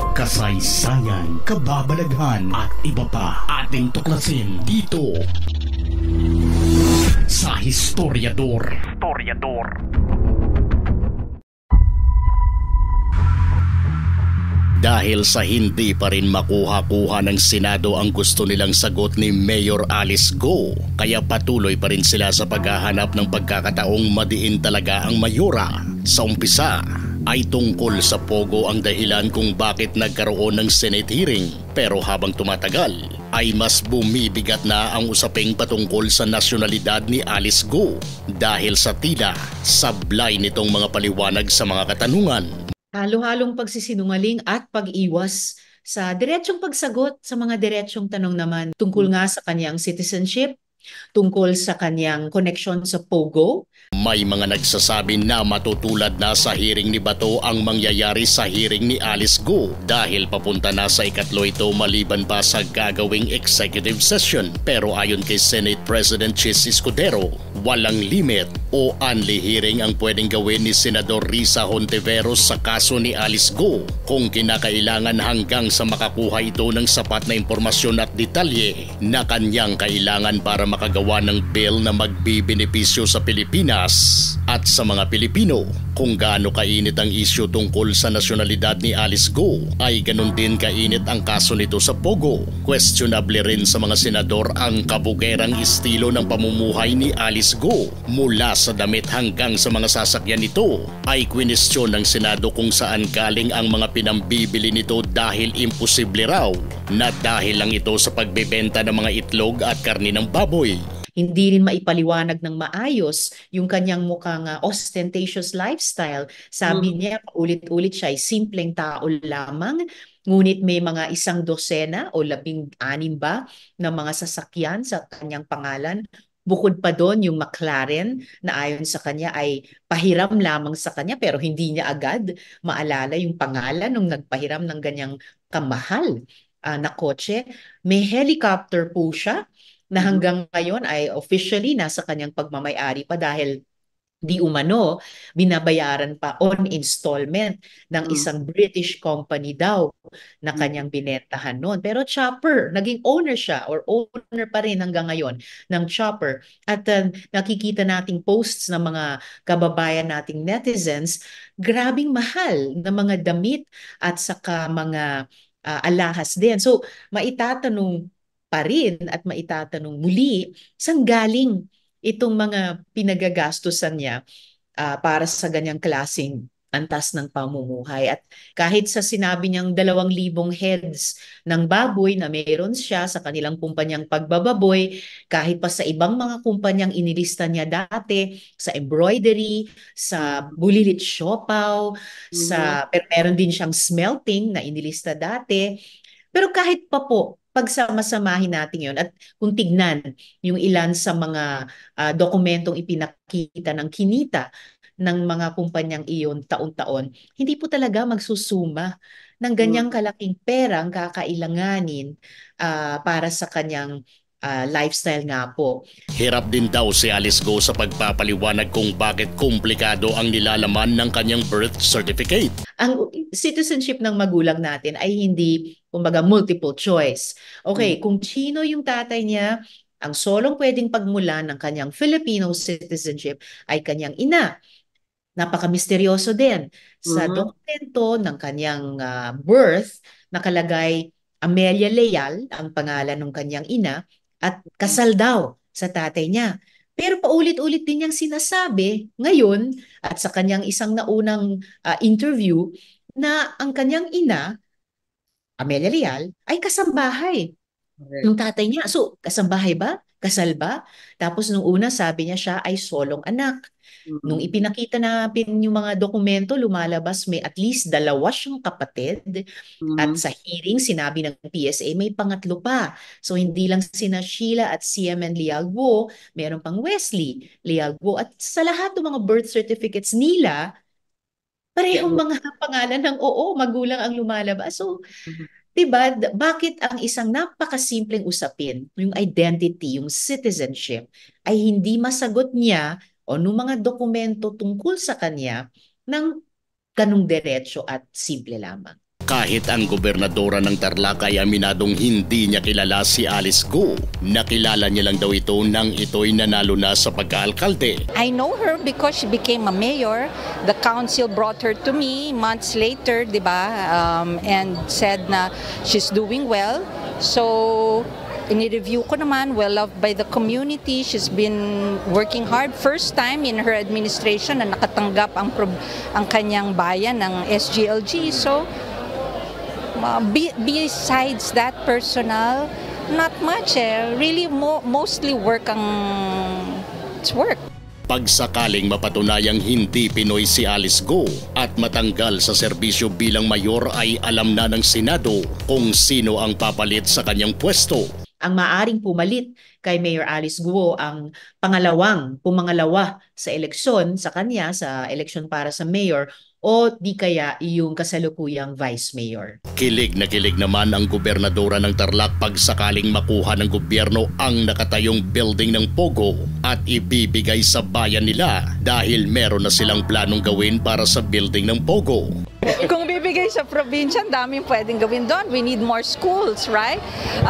kasaysayan, kababalaghan at iba pa ating tuklasin dito sa Historiador. Dahil sa hindi pa rin makuha-kuha ng Senado ang gusto nilang sagot ni Mayor Alice Go, kaya patuloy pa rin sila sa paghahanap ng pagkakataong madiin talaga ang mayora. Sa umpisa ay tungkol sa Pogo ang dahilan kung bakit nagkaroon ng Senate hearing, pero habang tumatagal ay mas bumibigat na ang usaping patungkol sa nasyonalidad ni Alice Go dahil sa tila sablay nitong mga paliwanag sa mga katanungan. Halo-halong pagsisinungaling at pag-iwas sa diretsong pagsagot sa mga diretsong tanong naman tungkol nga sa kanyang citizenship, tungkol sa kanyang connection sa Pogo. May mga nagsasabi na matutulad na sa hearing ni Bato ang mangyayari sa hearing ni Alice Go dahil papunta na sa ikatlo ito maliban pa sa gagawing executive session. Pero ayon kay Senate President Chis Escudero, walang limit o only hearing ang pwedeng gawin ni Senador Risa Hontiveros sa kaso ni Alice Go kung kinakailangan hanggang sa makakuha ito ng sapat na impormasyon at detalye na kanyang kailangan para makagawa ng bill na magbibenepisyo sa Pilipinas at sa mga Pilipino. Kung gaano kainit ang isyu tungkol sa nasyonalidad ni Alice Go, ay ganun din kainit ang kaso nito sa Pogo. Questionable rin sa mga senador ang kabugerang estilo ng pamumuhay ni Alice Go. Mula sa damit hanggang sa mga sasakyan nito, ay kwinestyon ng Senado kung saan galing ang mga pinambibili nito dahil imposible raw na dahil lang ito sa pagbebenta ng mga itlog at karni ng baboy. Hindi rin maipaliwanag ng maayos yung kanyang mukhang ostentatious lifestyle. Sabi niya, ulit-ulit siya ay simpleng tao lamang, ngunit may mga 100 o 16 ba na mga sasakyan sa kanyang pangalan. Bukod pa doon yung McLaren na ayon sa kanya ay pahiram lamang sa kanya pero hindi niya agad maalala yung pangalan nung nagpahiram ng ganyang kamahal na kotse. May helicopter po siya na hanggang ngayon ay officially nasa kanyang pagmamay-ari pa dahil di umano binabayaran pa on installment ng isang British company daw na kanyang binentahan noon. Pero Chopper, naging owner siya or owner pa rin hanggang ngayon ng Chopper. At nakikita nating posts ng mga kababayan nating netizens, grabing mahal na mga damit at saka mga alahas din. So maitatanong pa rin at maitatanong muli, saan galing itong mga pinagagastusan niya para sa ganyang klaseng antas ng pamumuhay. At kahit sa sinabi niyang 2,000 heads ng baboy na meron siya sa kanilang kumpanyang pagbababoy, kahit pa sa ibang mga kumpanyang inilista niya dati, sa embroidery, sa bulilit siopaw, pero meron din siyang smelting na inilista dati. Pero kahit pa po, pagsama-samahin natin yon at kung tignan yung ilan sa mga dokumentong ipinakita ng kinita ng mga kumpanyang iyon taon-taon, hindi po talaga magsusuma ng ganyang kalaking perang kakailanganin para sa kanyang lifestyle nga po. Hirap din daw si Alice Go sa pagpapaliwanag kung bakit komplikado ang nilalaman ng kanyang birth certificate. Ang citizenship ng magulang natin ay hindi, kumbaga, multiple choice. Okay, kung Chino yung tatay niya, ang solong pwedeng pagmulan ng kanyang Filipino citizenship ay kanyang ina. Napaka-misteryoso din. Sa dokumento ng kanyang birth, nakalagay Amelia Leal, ang pangalan ng kanyang ina, at kasal daw sa tatay niya. Pero paulit-ulit din niyang sinasabi ngayon at sa kanyang isang naunang interview na ang kanyang ina, Amelia Leal, ay kasambahay ng tatay niya. So, kasambahay ba? Kasal ba? Tapos nung una sabi niya siya ay solong anak. Nung ipinakita natin yung mga dokumento, lumalabas may at least 2 siyang kapatid. At sa hearing, sinabi ng PSA may pangatlo pa. So hindi lang sina Sheila at CMN Lialguo, meron pang Wesley Lialguo. At sa lahat ng mga birth certificates nila, parehong mga pangalan ng magulang ang lumalabas. So, diba, bakit ang isang napakasimpleng usapin, yung identity, yung citizenship, ay hindi masagot niya o ng mga dokumento tungkol sa kanya ng ganung diretso at simple lamang? Kahit ang gobernadora ng Tarlac ay aminadong hindi niya kilala si Alice Go. Nakilala niya lang daw ito nang ito'y nanalo na sa pagkaalkalde. I know her because she became a mayor. The council brought her to me months later, di ba? And said na she's doing well. So, ini-review ko naman, well loved by the community. She's been working hard. First time in her administration na nakatanggap ang kanyang bayan ng SGLG. So, besides that personal, not much Really, mostly work it's work. Pagsakaling mapatunayang hindi Pinoy si Alice Go at matanggal sa serbisyo bilang mayor ay alam na ng Senado kung sino ang papalit sa kanyang pwesto. Ang maaring pumalit kay Mayor Alice Guo ang pumangalawa sa eleksyon sa kanya, sa eleksyon para sa mayor, o di kaya yung kasalukuyang vice mayor. Kilig na kilig naman ang gobernadora ng Tarlac pagsakaling makuha ng gobyerno ang nakatayong building ng Pogo at ibibigay sa bayan nila dahil meron na silang planong gawin para sa building ng Pogo. Kung bibigay sa probinsya, daming pwedeng gawin doon. We need more schools, right?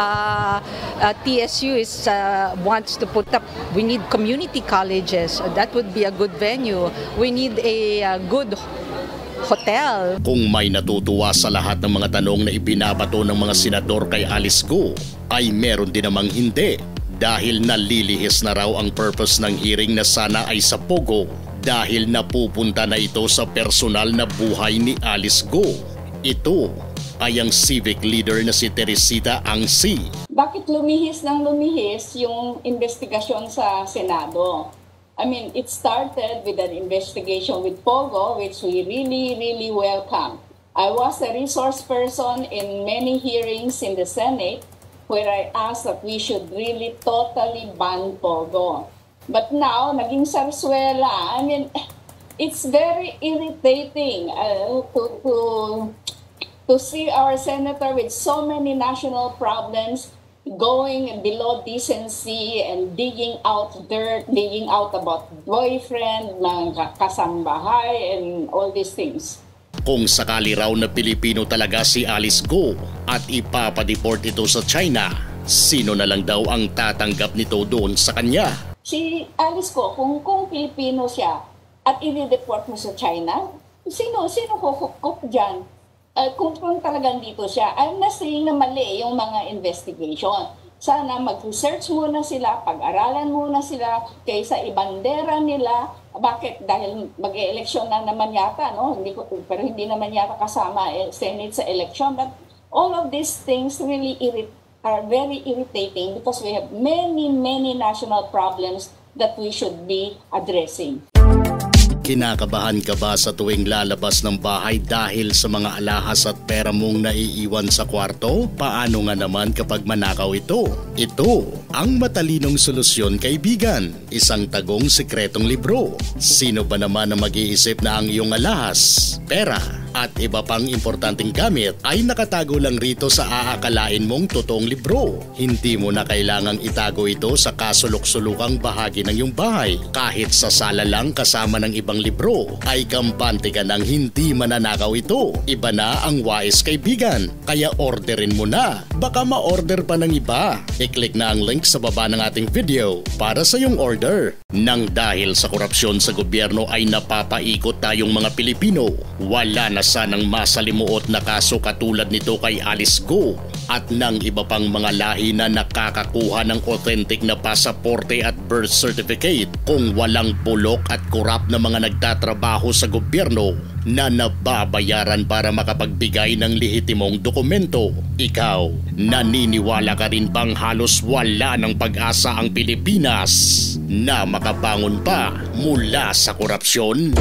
TSU wants to put up, we need community colleges. That would be a good venue. We need a good hotel. Kung may natutuwa sa lahat ng mga tanong na ibinabato ng mga senador kay Alice Go, ay meron din namang hindi. Dahil nalilihis na raw ang purpose ng hearing na sana ay sa Pogo dahil napupunta na ito sa personal na buhay ni Alice Go. Ito ay ang civic leader na si Teresita Angsi. Bakit lumihis yung investigasyon sa Senado? I mean, it started with an investigation with Pogo, which we really welcome. I was a resource person in many hearings in the Senate where I asked that we should really totally ban Pogo. But now, naging sarsuela. I mean, it's very irritating to see our senator with so many national problems going below decency and digging out dirt, digging out about boyfriend, ng kasambahay, and all these things. Kung sakali raw na Pilipino talaga si Alice Go at ipapadeport ito sa China, sino na lang daw ang tatanggap nito doon sa kanya? Si Alice Go, kung Pilipino siya at i-deport mo sa China, sino kukuk dyan? Kung talagang dito siya, I'm not saying na mali yung mga investigation. Sana mag-research muna sila, pag-aralan muna sila, kaysa ibandera nila. Bakit? Dahil mag-e-eleksyon na naman yata, no? Pero hindi naman yata kasama Senate sa election. But all of these things really are very irritating because we have many national problems that we should be addressing. Kinakabahan ka ba sa tuwing lalabas ng bahay dahil sa mga alahas at pera mong naiiwan sa kwarto? Paano nga naman kapag manakaw ito? Ito ang matalinong solusyon, kaibigan. Isang tagong sikretong libro. Sino ba naman ang mag-iisip na ang iyong alahas, pera at iba pang importanteng gamit ay nakatago lang rito sa aakalain mong totoong libro? Hindi mo na kailangang itago ito sa kasulok-sulukang bahagi ng iyong bahay. Kahit sa sala lang kasama ng ibang libro, ay kampante ka ng hindi mananakaw ito. Iba na ang wais, kaibigan. Kaya orderin mo na. Baka ma-order pa ng iba. I-click na ang link sa baba ng ating video para sa iyong order. Nang dahil sa korupsyon sa gobyerno ay napapaikot tayong mga Pilipino, wala na sanang masalimuot na kaso katulad nito kay Alice Go at ng iba pang mga lahi na nakakakuha ng authentic na pasaporte at birth certificate kung walang bulok at korap na mga nagtatrabaho sa gobyerno na nababayaran para makapagbigay ng lehitimong dokumento. Ikaw, naniniwala ka rin bang halos wala ng pag-asa ang Pilipinas na makabangon pa mula sa korupsyon?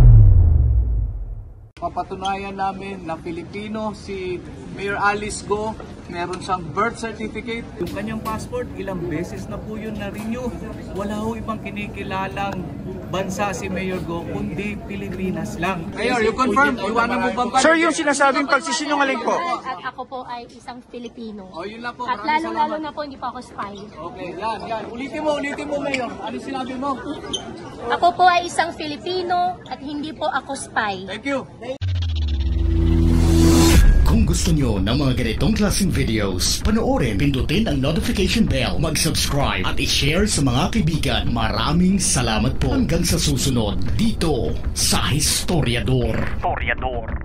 Papatunayan namin na Pilipino si Mayor Alice Go, meron siyang birth certificate. Yung kanyang passport, ilang beses na po yun na-renew. Wala ho ibang kinikilalang bansa si Mayor Go, kundi Pilipinas lang. Mayor, you confirm, iwanan mo bang Sir, yung sinasabing pagsisinungaling po. At ako po ay isang Filipino. O, yun lang po. At lalong-lalo na po, hindi po ako spy. Okay, yan. Ulitin mo, Mayor. Ano sinabi mo? Ako po ay isang Filipino at hindi po ako spy. Thank you. Kung gusto nyo ng mga ganitong klaseng videos, panoorin, pindutin ang notification bell, mag-subscribe at i-share sa mga kaibigan. Maraming salamat po. Hanggang sa susunod dito sa Historiador.